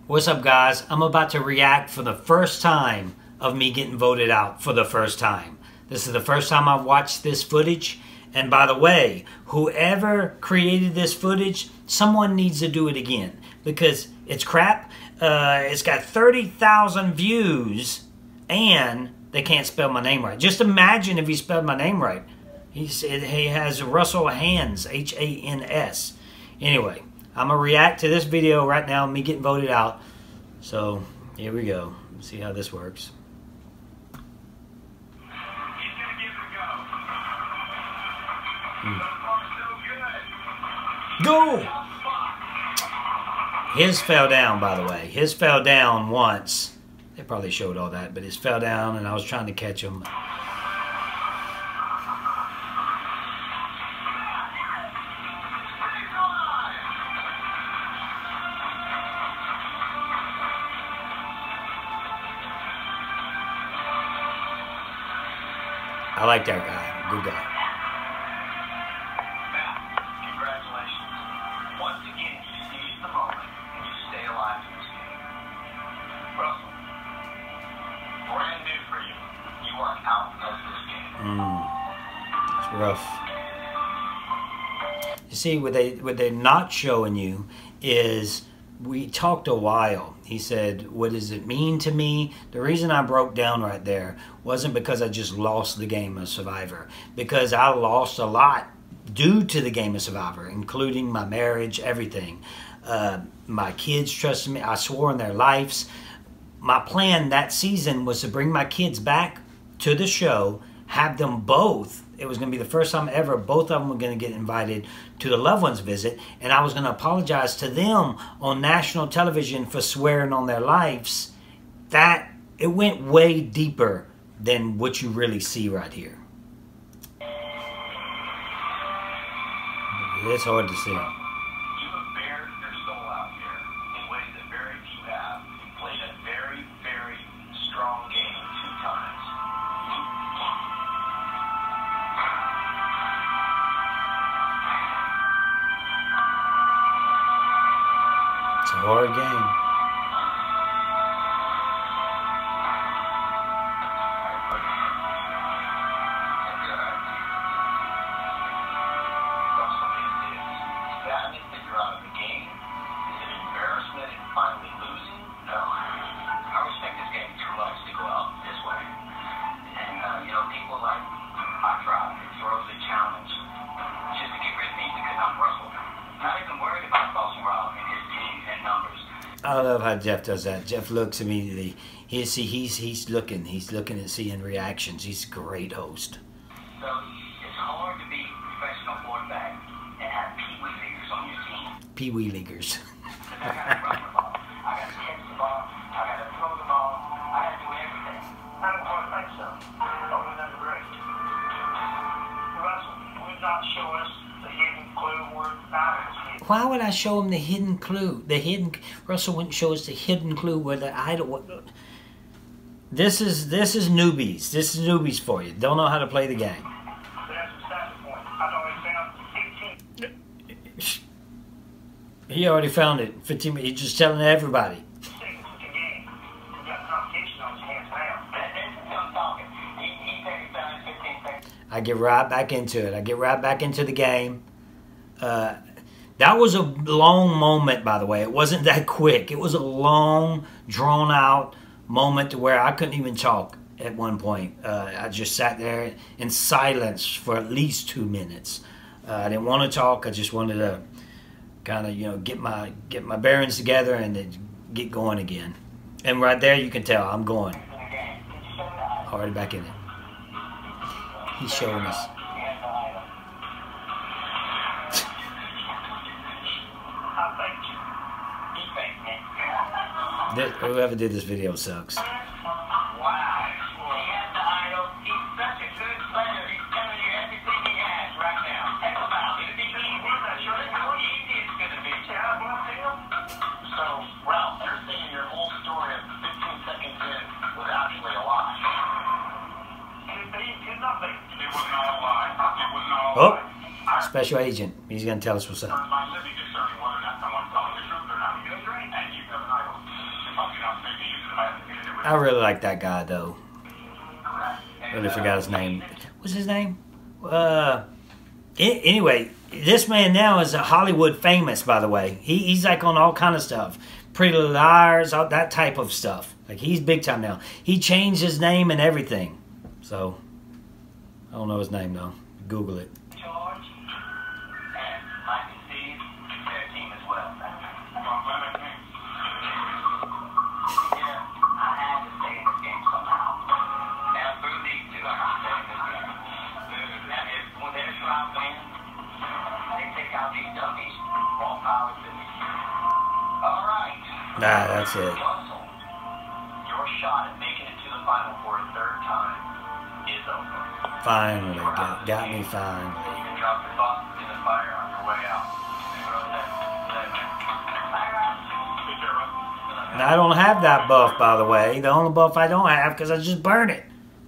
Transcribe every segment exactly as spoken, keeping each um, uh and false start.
What's up, guys? I'm about to react for the first time of me getting voted out for the first time. This is the first time I've watched this footage. And by the way, whoever created this footage, someone needs to do it again because it's crap. Uh, it's got thirty thousand views and they can't spell my name right. Just imagine if he spelled my name right. He said he has Russell Hantz, H A N S. Anyway, I'm going to react to this video right now, me getting voted out. So, here we go. Let's see how this works. Hmm. Go! His fell down, by the way. His fell down once. They probably showed all that, but his fell down and I was trying to catch him. I like that guy. Good guy. Congratulations. Once again, you seized the moment and you stay alive in this game. Russell, brand new for you. You are out of this game. Mm, it's rough. You see, what they what they're not showing you is we talked a while. He said, what does it mean to me? The reason I broke down right there wasn't because I just lost the game of Survivor. Because I lost a lot due to the game of Survivor, including my marriage, everything. Uh, my kids trusted me. I swore on their lives. My plan that season was to bring my kids back to the show, have them both. It was going to be the first time ever both of them were going to get invited to the loved ones visit, and I was going to apologize to them on national television for swearing on their lives. That it went way deeper than what you really see right here. It's hard to see. You have bared your soul out here in ways that very few have. You played a very, very strong game two times. It's a hard game. I love how Jeff does that. Jeff looks immediately. He see he's he's looking. He's looking and seeing reactions. He's a great host. So it's hard to be a professional quarterback and have pee-wee leaguers on your team. Pee-wee leaguers. I gotta run the ball. I gotta catch the ball. I gotta throw the ball. I gotta do everything. I don't want to think so. Oh, we're not great. Russell, would not show us the hidden clue where the idol's hidden. Why would I show him the hidden clue? The hidden Russell wouldn't show us the hidden clue where the idol. This is this is newbies. This is newbies for you. Don't know how to play the game. That's the point. I've already found fifteen. He already found it. fifteen. He's just telling everybody. I get right back into it. I get right back into the game. Uh, that was a long moment, by the way. It wasn't that quick. It was a long, drawn-out moment to where I couldn't even talk at one point. Uh, I just sat there in silence for at least two minutes. Uh, I didn't want to talk. I just wanted to kind of, you know, get my get my bearings together and then get going again. And right there, you can tell I'm going. Already back in it. He's showing us. This, whoever did this video sucks. Oh, special agent. He's going to tell us what's up. I really like that guy though. Really forgot his name. What's his name? Uh, anyway, this man now is a Hollywood famous, by the way. He, he's like on all kind of stuff. Pretty Little Liars, all that type of stuff. Like, he's big time now. He changed his name and everything. So, I don't know his name though. Google it. George and Mike and Steve, their team as well. Yeah, I had to stay in this game somehow. Now through these two, I can stay in this game. Now if when there's round wins, they take out these dummies, more power to me. All right. Nah, that's it. Russell, your shot at making it to the final for a third time is over. Finally, got, got me finally. You can drop your box in the fire on your way out. And I don't have that buff, by the way. The only buff I don't have because I just burn it.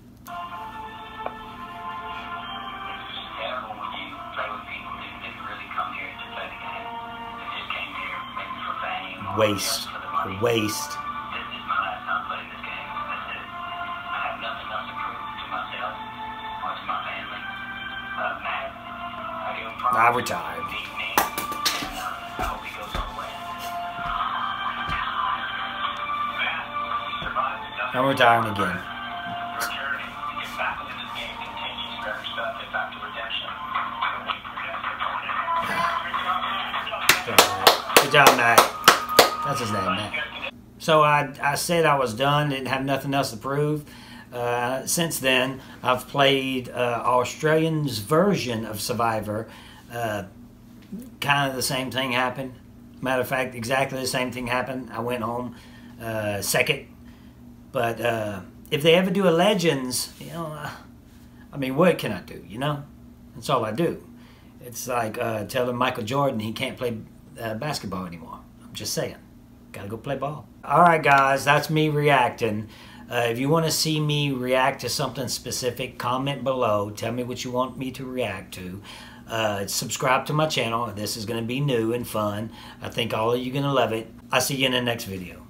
Waste. Waste. This is my last time playing this game. That's it. I have nothing else to prove to myself or to my family. Uh, Matt, I do promise I retired. to beat me, and uh, I hope he goes all the way. Matt, you survived the Duck. I'm retiring again. Your journey to get back into this game continues. Grab your stuff, get back to Redemption. Good job, Matt. That's his name, Matt. So I, I said I was done, didn't have nothing else to prove. Uh, since then, I've played uh, Australian's version of Survivor. Uh, kind of the same thing happened. Matter of fact, exactly the same thing happened. I went home uh, second. But uh, if they ever do a Legends, you know, uh, I mean, what can I do, you know? That's all I do. It's like uh, telling Michael Jordan he can't play uh, basketball anymore. I'm just saying. Gotta go play ball. Alright guys, that's me reacting. Uh, if you want to see me react to something specific, comment below. Tell me what you want me to react to. Uh, subscribe to my channel. This is going to be new and fun. I think all of you are going to love it. I'll see you in the next video.